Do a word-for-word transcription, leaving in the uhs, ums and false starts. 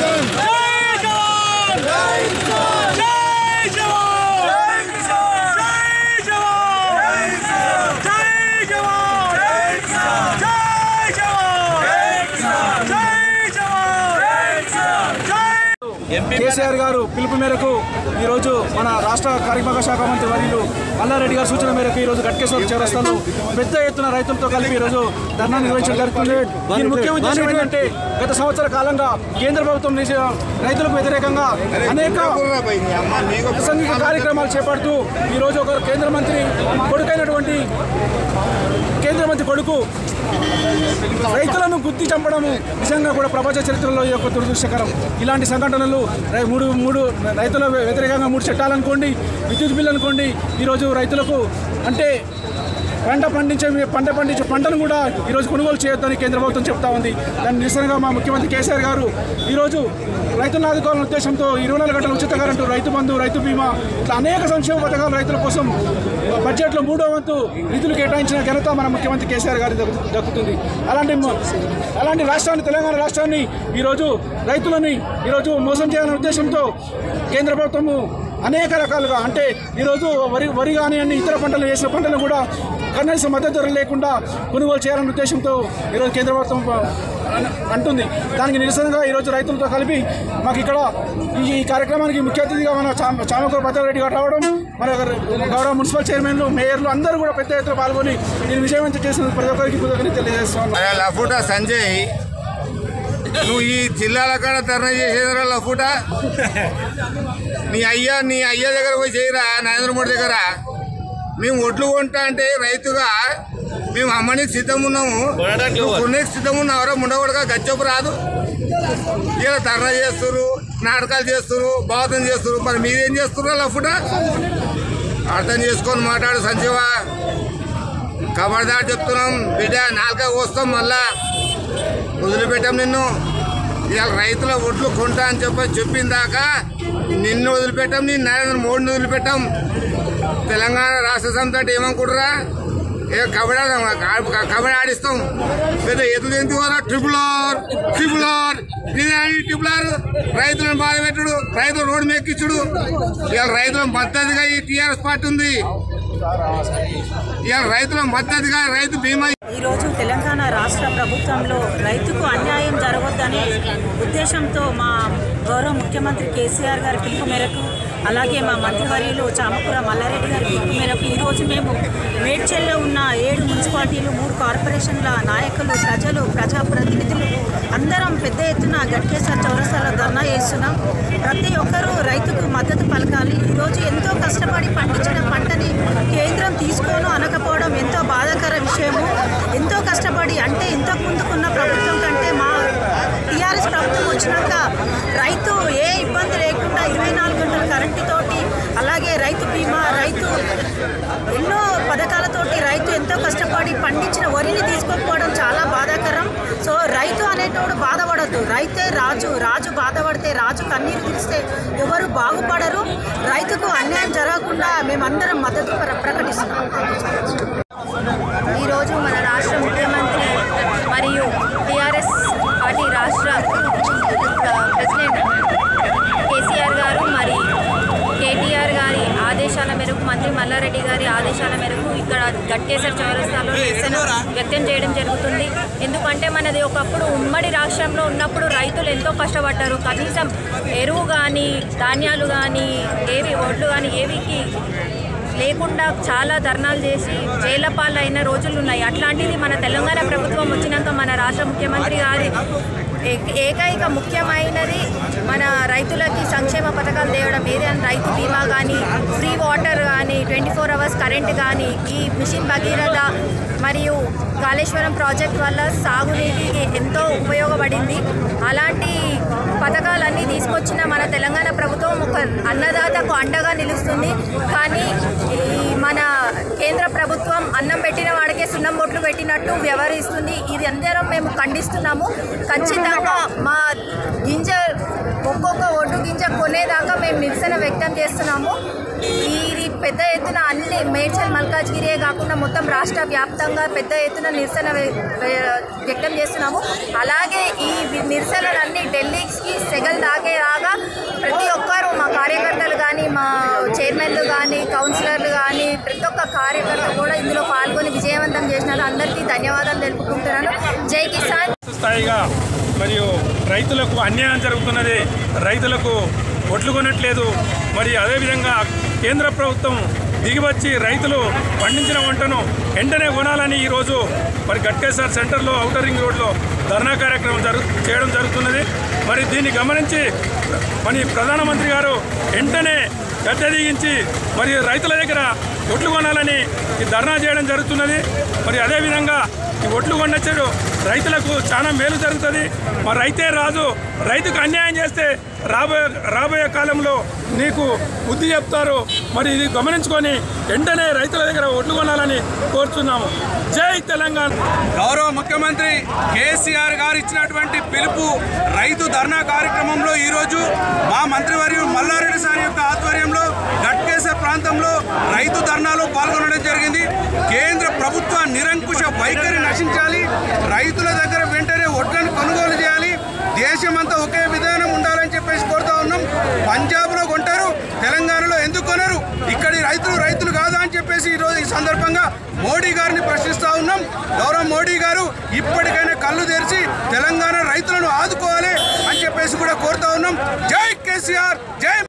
కేసీఆర్ గారు పిలుపు మేరకు ఈరోజు మన రాష్ట్ర కార్మిక శాఖ మంత్రి వర్యులు మల్లారెడ్డి గారి సూచన మేరకు ఈరోజు గట్కేశ్వర చౌరస్తాలో పెద్ద ఎత్తున రైతులతో కలిపి ఈరోజు ధర్నా నిర్వహించడం జరుగుతుంది. దీని ముఖ్య ఉద్దేశం ఏంటంటే గత సంవత్సర కాలంగా కేంద్ర ప్రభుత్వం రైతులకు వ్యతిరేకంగా అనేక అసంఘిక కార్యక్రమాలు చేపడుతూ ఈరోజు ఒక కేంద్ర మంత్రి కొడుకైనటువంటి కేంద్ర మంత్రి కొడుకు రైతులను గుర్తి చంపడము నిజంగా కూడా ప్రపంచ చరిత్రలో ఈ యొక్క దురదృష్టకరం. ఇలాంటి సంఘటనలు మూడు మూడు రైతుల వ్యతిరేకంగా మూడు చట్టాలు అనుకోండి, విద్యుత్ బిల్లు అనుకోండి, ఈరోజు రైతులకు అంటే పంట పండించే పంట పండించే పంటను కూడా ఈరోజు కొనుగోలు చేయొద్దని కేంద్ర ప్రభుత్వం చెప్తా ఉంది. దాని నిరసనగా మా ముఖ్యమంత్రి కేసీఆర్ గారు ఈరోజు రైతులను ఆదుకోవాలనే ఉద్దేశంతో ఇరవై నాలుగు గంటల ఉచిత కరెంటు, రైతు బంధు, రైతు బీమా ఇట్లా అనేక సంక్షేమ పథకాలు రైతుల కోసం బడ్జెట్లో మూడో వంతు నిధులు కేటాయించిన ఘనత మన ముఖ్యమంత్రి కేసీఆర్ గారి దక్కుతుంది. అలాంటి అలాంటి రాష్ట్రాన్ని తెలంగాణ రాష్ట్రాన్ని ఈరోజు రైతులని ఈరోజు మోసం చేయాలనే ఉద్దేశంతో కేంద్ర ప్రభుత్వము అనేక రకాలుగా అంటే ఈరోజు వరి వరి కానివ్వండి ఇతర పంటలు వేసిన పంటలను కూడా కనీస మద్దతు ధర లేకుండా కొనుగోలు చేయాలనే ఉద్దేశంతో ఈరోజు కేంద్ర ప్రభుత్వం అంటుంది. దానికి నిరసనగా ఈరోజు రైతులతో కలిపి మాకు ఇక్కడ ఈ కార్యక్రమానికి ముఖ్య అతిథిగా మన చామకూర భద్రారెడ్డి గారు రావడం, మన గౌరవ మున్సిపల్ చైర్మన్లు, మేయర్లు అందరూ కూడా పెద్ద ఎత్తున పాల్గొని నేను విజయవంతం చేసిన ప్రతి ఒక్కరికి కృతజ్ఞతలు తెలియజేస్తున్నాను. లఫూటా సంజయ్, నువ్వు ఈ జిల్లాల కాడ ధర్నా చేసేదరా లఫూటా? నీ అయ్యా నీ అయ్యా దగ్గర పోయి చేయరా, నరేంద్ర మోడీ దగ్గర. మేము ఒడ్లు కొంటా అంటే రైతుగా మేము అమ్మనికి సిద్ధం ఉన్నాము, కొనేకి సిద్ధం ఉన్నావరా? ముండగొడగా గచ్చపు రాదు. ఇలా ధర్నా చేస్తున్నారు, నాటకాలు చేస్తున్నారు, బాధం చేస్తున్నారు. మరి మీరేం చేస్తున్నారు లఫూటా? అర్థం చేసుకొని మాట్లాడు సంజీవ. ఖబర్దార్ చెప్తున్నాం బిడ్డ, నాలుక వస్తాం మళ్ళా వదిలిపెట్టాం నిన్ను. ఇవాళ రైతుల ఒడ్లు కొంటా అని చెప్పి చెప్పిన దాకా నిన్ను వదిలిపెట్టాం, నీ నరేంద్ర మోడీని వదిలిపెట్టాం. తెలంగాణ రాష్ట్ర సమితి ఏమనుకుంటారా? ఏ కబడ్డీ కబడ్డీ ఆడిస్తాం. పెద్ద ఎదురు ఎందుకు triple R triple R triple R రైతులను బాధ పెట్టుడు, రైతులు రోడ్డు మెక్కించుడు. ఇవాళ రైతుల మద్దతుగా ఈ టీఆర్ఎస్ పార్టీ ఉంది. ఇవాళ రైతుల మద్దతుగా రైతు బీమా. ఈరోజు తెలంగాణ రాష్ట్ర ప్రభుత్వంలో రైతుకు అన్యాయం జరగొద్దనే ఉద్దేశంతో మా గౌరవ ముఖ్యమంత్రి కేసీఆర్ గారి పిలుపు మేరకు, అలాగే మా మంత్రివర్యులు చామకూర మల్లారెడ్డి గారి పిలుపు మేరకు ఈరోజు మేము మేడ్చల్లో ఉన్న ఏడు మున్సిపాలిటీలు, మూడు కార్పొరేషన్ల నాయకులు, ప్రజలు, ప్రజాప్రతినిధులు అందరం పెద్ద ఎత్తున గట్కేశ్వర చౌరస్తాలో ధర్నా చేస్తున్నాం. ప్రతి ఒక్కరూ రైతుకు మద్దతు పలకాలి. ఈరోజు ఎంతో కష్టపడి పండించిన పంటని కేంద్రం తీసుకోను అనకపోవడం ఎంతో బాధాకర విషయము. ఎంతో కష్టపడి అంటే ఇంతకు ముందుకున్న ప్రభుత్వం కంటే మా టీఆర్ఎస్ ప్రభుత్వం వచ్చినాక రైతు ఏ ఇబ్బంది లేకుండా ఇరవై నాలుగు గంటల కరెంటుతోటి, అలాగే రైతు బీమా, రైతు ఎన్నో పథకాలతోటి రైతు ఎంతో కష్టపడి పండించిన వరిని తీసుకోకపోవడం చాలా బాధాకరం. సో రైతు అనేటోడు బాధపడద్దు. రైతే రాజు, రాజు బాధపడితే, రాజు కన్నీరు తీస్తే ఎవరు బాగుపడరు. రైతుకు అన్యాయం జరగకుండా మేమందరం మద్దతు ప్రకటిస్తున్నాం. ఈరోజు మన రాష్ట్ర ముఖ్యమంత్రి మరియు టీఆర్ఎస్ పార్టీ రాష్ట్ర ప్రెసిడెంట్ కేసీఆర్ గారు మరి కేటీఆర్ గారి ఆదేశాల మేరకు, మంత్రి మల్లారెడ్డి గారి ఆదేశాల మేరకు ఇక్కడ గట్కేశ్వర చౌరస్తాలో నిరసన వ్యక్తం చేయడం జరుగుతుంది. ఎందుకంటే మనది ఒకప్పుడు ఉమ్మడి రాష్ట్రంలో ఉన్నప్పుడు రైతులు ఎంతో కష్టపడ్డారు. కనీసం ఎరువు కానీ, ధాన్యాలు కానీ, ఏవి ఒడ్లు కానీ ఏవికి లేకుండా చాలా ధర్నాలు చేసి జైల పాలైన రోజులు ఉన్నాయి. అట్లాంటిది మన తెలంగాణ ప్రభుత్వం వచ్చినాక మన రాష్ట్ర ముఖ్యమంత్రి గారి ఏకైక ముఖ్యమైనది మన రైతులకి సంక్షేమ పథకాలు తేవడం. ఏదైనా రైతు బీమా కానీ, ఫ్రీ వాటర్ కానీ, ట్వంటీ ఫోర్ అవర్స్ కరెంట్ కానీ, ఈ మిషన్ భగీరథ మరియు కాళేశ్వరం ప్రాజెక్ట్ వల్ల సాగునీటికి ఎంతో ఉపయోగపడింది. అలాంటి పథకాలన్నీ తీసుకొచ్చిన మన తెలంగాణ ప్రభుత్వం ఒక అన్నదాతకు అండగా నిలుస్తుంది. కానీ మన కేంద్ర ప్రభుత్వం అన్నం పెట్టిన వాడికే సున్నం బొట్లు పెట్టినట్టు వ్యవహరిస్తుంది. ఇది అందరం మేము ఖండిస్తున్నాము. ఖచ్చితంగా మా గింజ ఒక్కొక్క ఒడ్డు గింజ కొనేదాకా మేము నిరసన వ్యక్తం చేస్తున్నాము. ఈ పెద్ద ఎత్తున అన్ని మేడ్చల్ మల్కాజ్గిరియే కాకుండా మొత్తం రాష్ట్ర వ్యాప్తంగా పెద్ద ఎత్తున నిరసన వ్యక్తం చేస్తున్నాము. అలాగే ఈ నిరసనలన్నీ ఢిల్లీకి సెగల్ దాకేలాగా ప్రతి ఒక్కరు మా కార్యకర్తలు కానీ మా చైర్మన్లు కానీ కౌన్సిలర్లు కానీ ప్రతి ఒక్క కార్యకర్త కూడా ఇందులో పాల్గొని విజయవంతం చేసినారు. అందరికీ ధన్యవాదాలు తెలుపుకుంటున్నాను. జై కిసాన్. స్థాయిగా మరియు రైతులకు అన్యాయం జరుగుతున్నది, రైతులకు ఒట్లు కొనట్లేదు. మరి అదేవిధంగా కేంద్ర ప్రభుత్వం దిగివచ్చి రైతులు పండించిన వంటను వెంటనే కొనాలని ఈరోజు మరి గట్కేసర్ సెంటర్లో ఔటర్ రింగ్ రోడ్లో ధర్నా కార్యక్రమం జరు చేయడం జరుగుతున్నది. మరి దీన్ని గమనించి మరి ప్రధానమంత్రి గారు వెంటనే గద్దె దిగించి మరి రైతుల దగ్గర ఒట్లు కొనాలని ఈ ధర్నా చేయడం జరుగుతున్నది. మరి అదేవిధంగా ఈ ఒట్లు కొనొచ్చాడు రైతులకు చాలా మేలు జరుగుతుంది. మరి రైతే రాజు, రైతుకు అన్యాయం చేస్తే రాబోయే రాబోయే కాలంలో నీకు బుద్ధి చెప్తారు. మరి ఇది గమనించుకొని వెంటనే రైతుల దగ్గర ఒట్లు కొనాలని కోరుతున్నాము. జై తెలంగాణ. గౌరవ ముఖ్యమంత్రి కేసీఆర్ గారు ఇచ్చినటువంటి పిలుపు రైతు ధర్నా కార్యక్రమంలో ఈరోజు మా మంత్రివర్యులు మల్లారెడ్డి సార్ యొక్క ఆధ్వర్యంలో గట్కేసర్ ప్రాంతంలో రైతు ధర్నాలో పాల్గొనడం జరిగింది. కేంద్ర ప్రభుత్వ నిరంకుశ వైఖరి నశించాలి, రైతుల దగ్గర వెంటనే ఒడ్లను కొనుగోలు చేయాలి, దేశమంతా ఒకే విధానం ఉండాలని చెప్పేసి కోరుతా ఉన్నాం. పంజాబ్లో కొంటారు, తెలంగాణలో ఎందుకు కొనరు? ఇక్కడి రైతులు రైతులు కాదా అని చెప్పేసి ఈరోజు ఈ సందర్భంగా మోడీ గారిని ప్రశ్నిస్తూ ఉన్నాం. గౌరవ మోడీ గారు ఇప్పటికైనా కళ్ళు తెరిచి తెలంగాణ రైతులను ఆదుకోవాలి అని చెప్పేసి కూడా కోరుతా ఉన్నాం. జై కేసీఆర్, జై